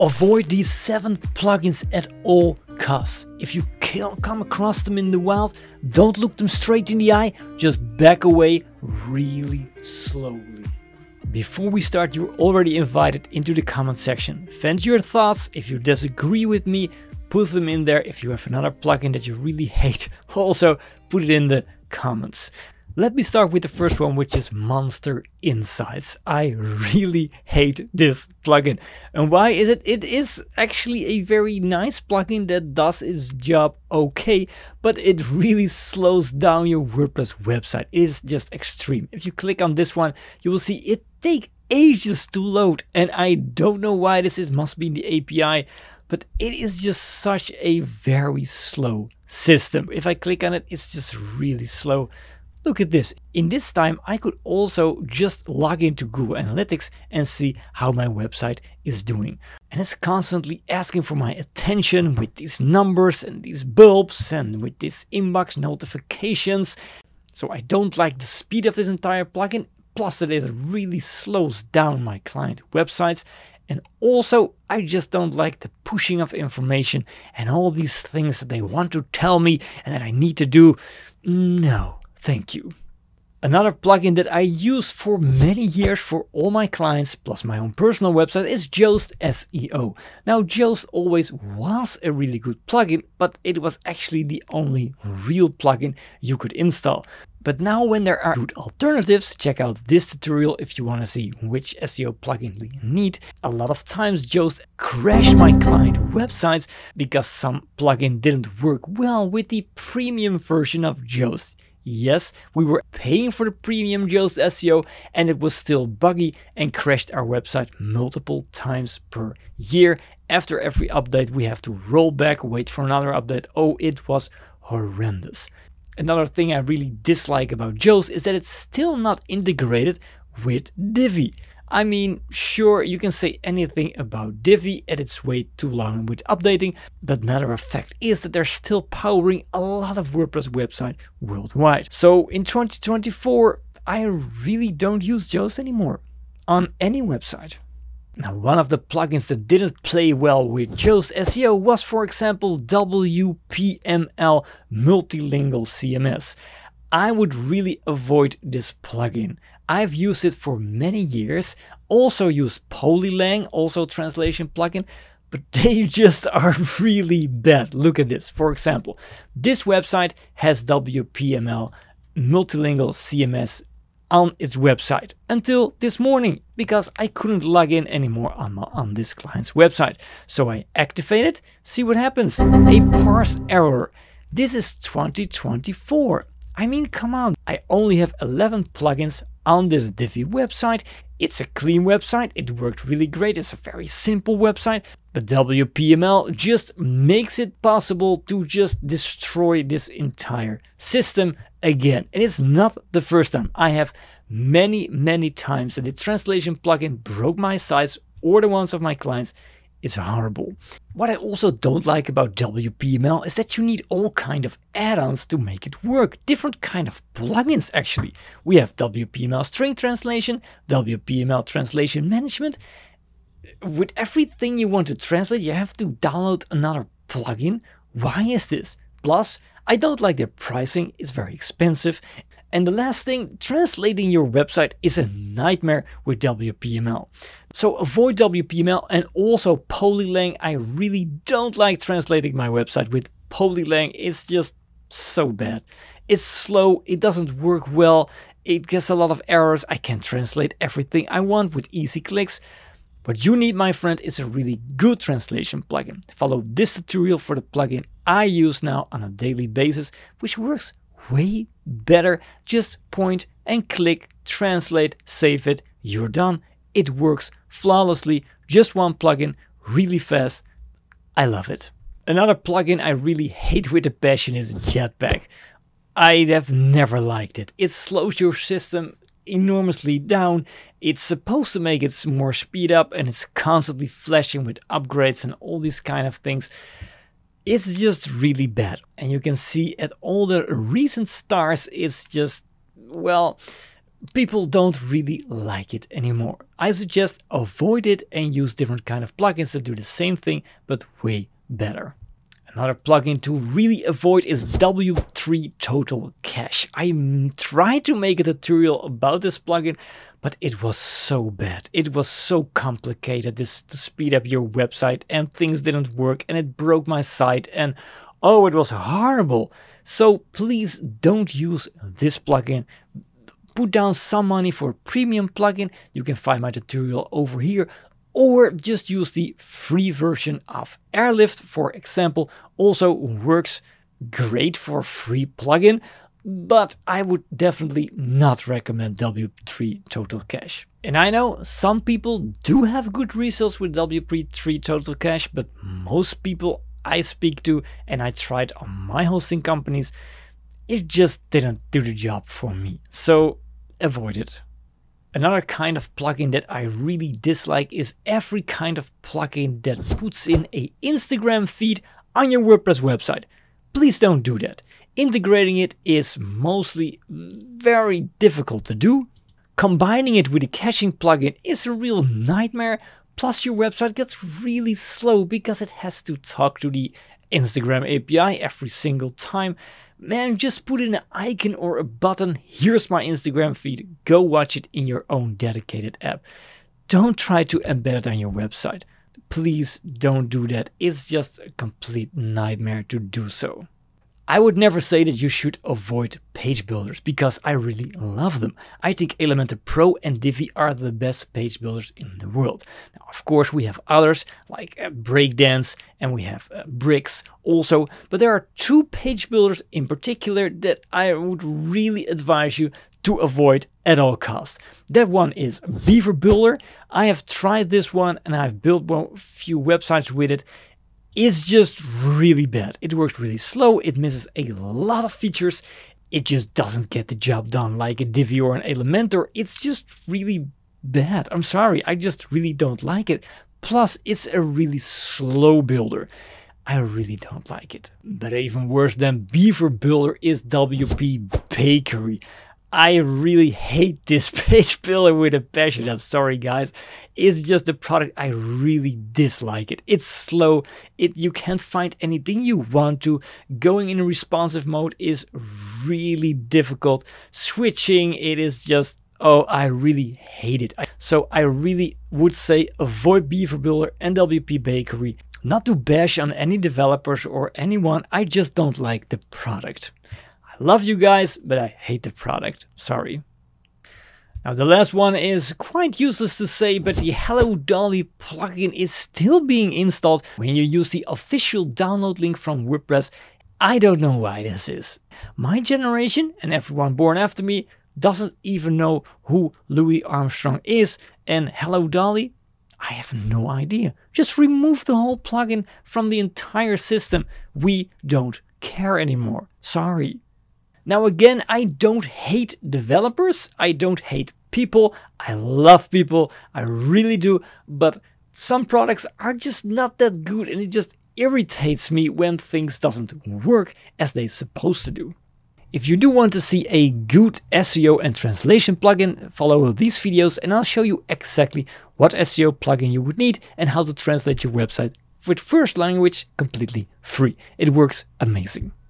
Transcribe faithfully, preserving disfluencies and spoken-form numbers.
Avoid these seven plugins at all costs. If you come across them in the wild, don't look them straight in the eye, just back away really slowly. Before we start, you're already invited into the comment section. Vent your thoughts. If you disagree with me, put them in there. If you have another plugin that you really hate, also put it in the comments. Let me start with the first one, which is Monster Insights. I really hate this plugin. And why is it? It is actually a very nice plugin that does its job okay, but it really slows down your WordPress website. It is just extreme. If you click on this one, you will see it take ages to load. And I don't know why this is, must be the A P I, but it is just such a very slow system. If I click on it, it's just really slow. Look at this. In this time, I could also just log into Google Analytics and see how my website is doing. And it's constantly asking for my attention with these numbers and these bulbs and with this inbox notifications. So I don't like the speed of this entire plugin, plus that it really slows down my client websites. And also, I just don't like the pushing of information and all these things that they want to tell me and that I need to do. No. Thank you. Another plugin that I use for many years for all my clients, plus my own personal website, is Yoast S E O. Now, Yoast always was a really good plugin, but it was actually the only real plugin you could install. But now when there are good alternatives, check out this tutorial if you want to see which S E O plugin we need. A lot of times Yoast crashed my client websites because some plugin didn't work well with the premium version of Yoast. Yes, we were paying for the premium Yoast S E O and it was still buggy and crashed our website multiple times per year. After every update, we have to roll back, wait for another update. Oh, it was horrendous. Another thing I really dislike about Yoast is that it's still not integrated with Divi. I mean, sure, you can say anything about Divi and it's way too long with updating, but matter of fact is that they're still powering a lot of WordPress websites worldwide. So in twenty twenty-four, I really don't use Yoast anymore on any website. Now, one of the plugins that didn't play well with Yoast S E O was, for example, W P M L Multilingual C M S. I would really avoid this plugin. I've used it for many years, also used Polylang, also translation plugin, but they just are really bad. Look at this. For example, this website has W P M L Multilingual C M S on its website until this morning because I couldn't log in anymore on, my, on this client's website. So I activate it, see what happens. A parse error. This is twenty twenty-four. I mean, come on. I only have eleven plugins on this Divi website. It's a clean website. It worked really great. It's a very simple website. But W P M L just makes it possible to just destroy this entire system again. And it's not the first time. I have many, many times that the translation plugin broke my sites or the ones of my clients. It's horrible. What I also don't like about W P M L is that you need all kind of add-ons to make it work. Different kind of plugins actually. We have W P M L string translation, W P M L translation management. With everything you want to translate, you have to download another plugin. Why is this? Plus, I don't like their pricing. It's very expensive. And the last thing, translating your website is a nightmare with W P M L. So avoid W P M L and also Polylang. I really don't like translating my website with Polylang. It's just so bad. It's slow. It doesn't work well. It gets a lot of errors. I can't translate everything I want with easy clicks. What you need, my friend, is a really good translation plugin. Follow this tutorial for the plugin I use now on a daily basis, which works way better. Just point and click, translate, save it, you're done. It works flawlessly. Just one plugin, really fast. I love it. Another plugin I really hate with a passion is Jetpack. I have never liked it. It slows your system enormously down. It's supposed to make it more speed up and it's constantly flashing with upgrades and all these kind of things. It's just really bad. And you can see at all the recent stars, it's just, well, people don't really like it anymore. I suggest avoid it and use different kind of plugins that do the same thing, but way better. Another plugin to really avoid is W three Total Cache. I tried to make a tutorial about this plugin, but it was so bad. It was so complicated this to speed up your website, and things didn't work, and it broke my site, and oh, it was horrible. So please don't use this plugin. Put down some money for a premium plugin. You can find my tutorial over here. Or just use the free version of Airlift, for example. Also works great for a free plugin, but I would definitely not recommend W three Total Cache. And I know some people do have good results with W three Total Cache, but most people I speak to, and I tried on my hosting companies, it just didn't do the job for me. So avoid it. Another kind of plugin that I really dislike is every kind of plugin that puts in a Instagram feed on your WordPress website. Please don't do that. Integrating it is mostly very difficult to do. Combining it with a caching plugin is a real nightmare. Plus your website gets really slow because it has to talk to the Instagram A P I every single time. Man, just put in an icon or a button. Here's my Instagram feed. Go watch it in your own dedicated app. Don't try to embed it on your website. Please don't do that. It's just a complete nightmare to do so. I would never say that you should avoid page builders because I really love them. I think Elementor Pro and Divi are the best page builders in the world. Now, of course, we have others like uh, Breakdance, and we have uh, Bricks also, but there are two page builders in particular that I would really advise you to avoid at all costs. That one is Beaver Builder. I have tried this one and I've built a few websites with it. It's just really bad. It works really slow. It misses a lot of features. It just doesn't get the job done like a Divi or an Elementor. It's just really bad. I'm sorry. I just really don't like it. Plus, it's a really slow builder. I really don't like it. But even worse than Beaver Builder is W P Bakery. I really hate this page builder with a passion. I'm sorry, guys. It's just the product. I really dislike it. It's slow. It you can't find anything you want to. Going in responsive mode is really difficult. Switching, it is just, oh, I really hate it. So I really would say avoid Beaver Builder and W P Bakery. Not to bash on any developers or anyone. I just don't like the product. I love you guys, but I hate the product. Sorry. Now the last one is quite useless to say, but the Hello Dolly plugin is still being installed when you use the official download link from WordPress. I don't know why this is. My generation and everyone born after me doesn't even know who Louis Armstrong is, and Hello Dolly, I have no idea. Just remove the whole plugin from the entire system. We don't care anymore. Sorry. Now again, I don't hate developers, I don't hate people, I love people, I really do, but some products are just not that good and it just irritates me when things doesn't work as they're supposed to do. If you do want to see a good S E O and translation plugin, follow these videos and I'll show you exactly what S E O plugin you would need and how to translate your website with first language completely free. It works amazing.